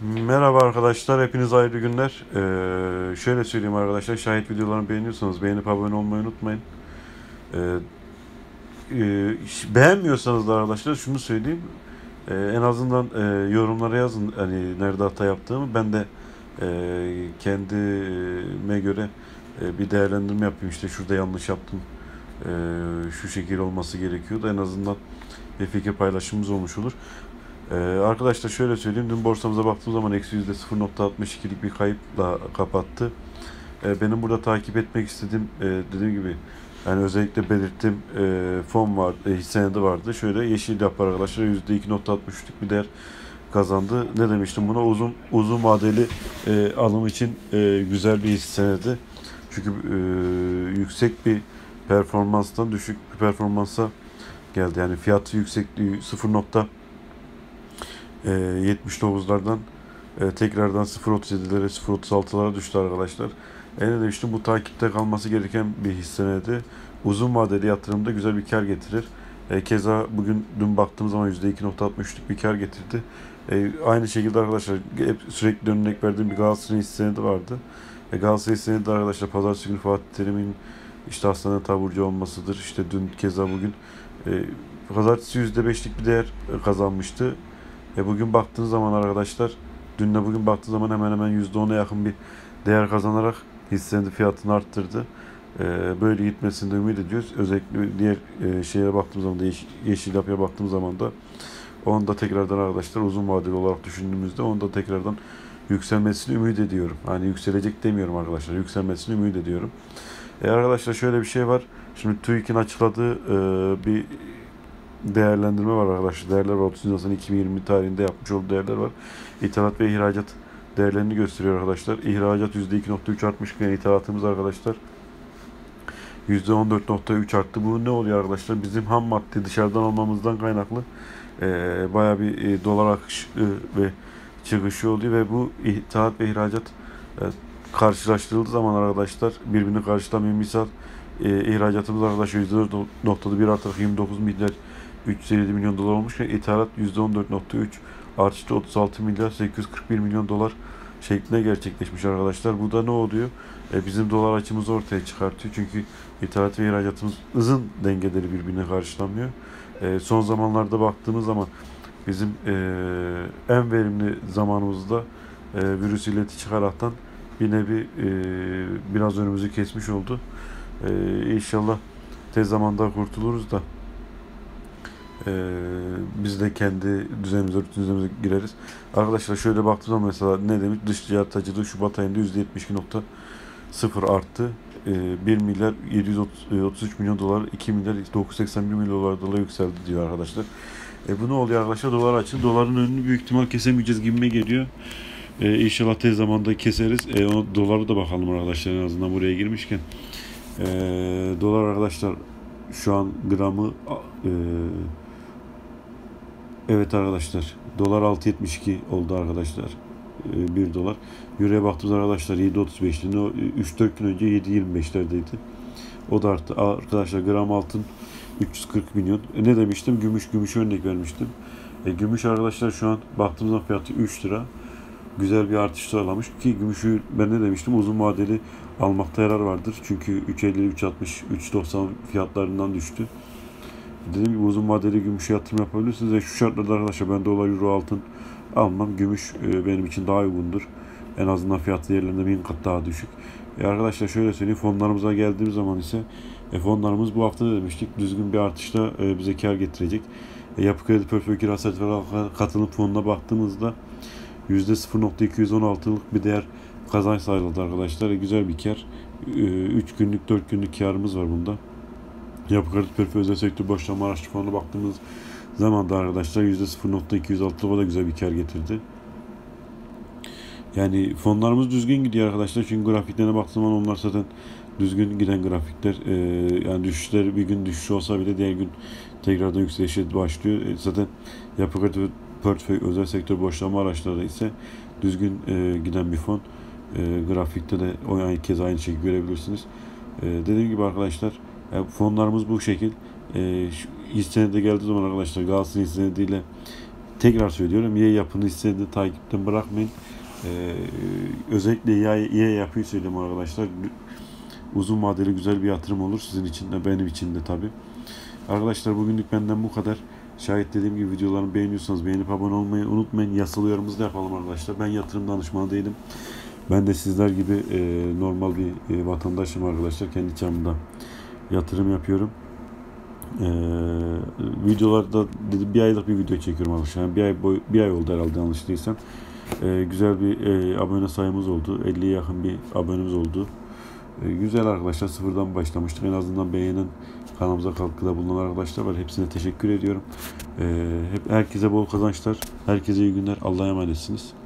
Merhaba arkadaşlar, hepiniz hayırlı günler. Şöyle söyleyeyim arkadaşlar, şayet videolarımı beğeniyorsanız beğenip abone olmayı unutmayın. Ee, Beğenmiyorsanız da arkadaşlar şunu söyleyeyim. En azından yorumlara yazın hani nerede hata yaptığımı. Ben de kendime göre bir değerlendirme yapayım. İşte şurada yanlış yaptım. Şu şekil olması gerekiyordu. En azından bir fikir paylaşımımız olmuş olur. Arkadaşlar şöyle söyleyeyim. Dün borsamıza baktığım zaman eksi %0,62'lik bir kayıpla kapattı. Benim burada takip etmek istediğim dediğim gibi yani özellikle belirttiğim fon var, hisse senedi vardı. Şöyle yeşil yapar arkadaşlar %2,63'lük bir değer kazandı. Ne demiştim buna? Uzun vadeli alım için güzel bir hisse senedi. Çünkü yüksek bir performanstan düşük bir performansa geldi. Yani fiyatı yüksekliği 0,79'lardan tekrardan 0,37'lere 0,36'lara düştü arkadaşlar. Ne demiştim, bu takipte kalması gereken bir hisse senedi. Uzun vadeli yatırımda güzel bir kar getirir. Keza dün baktığım zaman %2,63'lük bir kar getirdi. Aynı şekilde arkadaşlar hep sürekli örnek verdiğim bir Galatasaray hisse senedi vardı. Galatasaray hisse senedi arkadaşlar pazartesi günü Fatih Terim'in işte hastanede taburcu olmasıdır. İşte dün keza bugün pazartesi %5'lik bir değer kazanmıştı. Bugün baktığınız zaman arkadaşlar, dünle bugün baktığınız zaman hemen hemen %10'a yakın bir değer kazanarak hissenin fiyatını arttırdı. Böyle gitmesini de ümit ediyoruz. Özellikle diğer şeye baktığımız zaman da yeşil yapıya baktığımız zaman da onu da tekrardan arkadaşlar uzun vadeli olarak düşündüğümüzde onu da tekrardan yükselmesini ümit ediyorum. Hani yükselecek demiyorum arkadaşlar. Yükselmesini ümit ediyorum. Arkadaşlar şöyle bir şey var. Şimdi TÜİK'in açıkladığı bir değerlendirme var arkadaşlar. Değerler var. 30 Nisan 2020 tarihinde yapmış olduğu değerler var. İthalat ve ihracat değerlerini gösteriyor arkadaşlar. İhracat %2,3 artmışken ithalatımız arkadaşlar %14,3 arttı. Bu ne oluyor arkadaşlar? Bizim ham madde dışarıdan almamızdan kaynaklı bayağı bir dolar akışı ve çıkışı oluyor ve bu ithalat ve ihracat e, karşılaştırıldığı zaman arkadaşlar birbirini karşılamıyor. Misal ihracatımız arkadaşlar %4,1 artarak 29 milyar 357 milyon dolar olmuşken ithalat %14,3 artışta 36 milyar 841 milyon dolar şeklinde gerçekleşmiş arkadaşlar. Bu da ne oluyor? Bizim dolar açımızı ortaya çıkartıyor. Çünkü ithalat ve ihracatımızın dengeleri birbirine karşılamıyor. Son zamanlarda baktığımız zaman bizim en verimli zamanımızda virüs illeti çıkaraktan bir nevi biraz önümüzü kesmiş oldu. İnşallah tez zamanda kurtuluruz da biz de kendi rutinimize gireriz. Arkadaşlar şöyle baktığım zaman mesela ne demiş? Dış ticaret hacı Şubat ayında %72,0 arttı. 1 milyar 733 milyon dolar, 2 milyar 981 milyon dolar yükseldi diyor arkadaşlar. Bu ne oluyor arkadaşlar? Dolar açın. Doların önünü büyük ihtimal kesemeyeceğiz gibime geliyor. İnşallah tez zamanda keseriz. Dolara da bakalım arkadaşlar en azından buraya girmişken. Dolar arkadaşlar şu an gramı evet arkadaşlar dolar 6,72 oldu arkadaşlar. 1 dolar. Euro'ya baktığımız arkadaşlar 7,35'ti. 3-4 gün önce 7,25'lerdeydi. O da arttı. Arkadaşlar gram altın 340 milyon. Ne demiştim? Gümüş örnek vermiştim. Gümüş arkadaşlar şu an baktığımızda fiyatı 3 lira. Güzel bir artış sağlamış ki gümüşü ben ne demiştim? Uzun vadeli almakta yarar vardır. Çünkü 3,50, 3,60, 3,90 fiyatlarından düştü. Dediğim gibi uzun vadeli gümüşe yatırım yapabilirsiniz. Şu şartlarda arkadaşlar ben dolar, euro, altın almam. Gümüş benim için daha uygundur. En azından fiyat değerlerinde 1000 kat daha düşük. Arkadaşlar şöyle söyleyeyim, fonlarımıza geldiğimiz zaman ise fonlarımız bu hafta da demiştik düzgün bir artışla bize kar getirecek. Yapı Kredi Portföy Kira Sertifikaları Katılım Fonu'na baktığımızda %0,216'lık bir değer kazanç sağladı arkadaşlar. Güzel bir kar. 3 günlük 4 günlük karımız var bunda. Yapı Kredi Portföy Özel Sektör Borçlanma Araçlı Fonu'na baktığımız zaman da arkadaşlar %0,206'lık o da güzel bir kar getirdi. Yani fonlarımız düzgün gidiyor arkadaşlar. Çünkü grafiklerine baktığım zaman onlar zaten düzgün giden grafikler. Yani düşüşler bir gün düşüş olsa bile diğer gün tekrardan yükselişe başlıyor. Zaten Yapı Kredi Portföy Özel Sektör Borçlanma Araçları ise düzgün giden bir fon. Grafikte de o kez aynı şekilde görebilirsiniz. Dediğim gibi arkadaşlar fonlarımız bu şekil. Hisse senedi geldiği zaman arkadaşlar Galatasaray hisse senediyle tekrar söylüyorum, Y yapını hissede takipten bırakmayın. Özellikle Y yapıyı söyleyeyim arkadaşlar. Uzun vadeli güzel bir yatırım olur sizin için de benim için de tabi. Arkadaşlar bugünlük benden bu kadar. Şayet dediğim gibi videolarımı beğeniyorsanız beğenip abone olmayı unutmayın. Yasal uyarımızı da yapalım arkadaşlar. Ben yatırım danışmanı değilim. Ben de sizler gibi normal bir vatandaşım arkadaşlar. Kendi çapımda yatırım yapıyorum. Videolarda bir aylık bir video çekiyorum arkadaşlar. Yani bir ay oldu herhalde yanlış değilsem. Güzel bir abone sayımız oldu. 50'ye yakın bir abonemiz oldu. Güzel arkadaşlar, sıfırdan başlamıştık. En azından beğenen, kanalımıza katkıda bulunan arkadaşlar var. Hepsine teşekkür ediyorum. Herkese bol kazançlar. Herkese iyi günler. Allah'a emanetsiniz.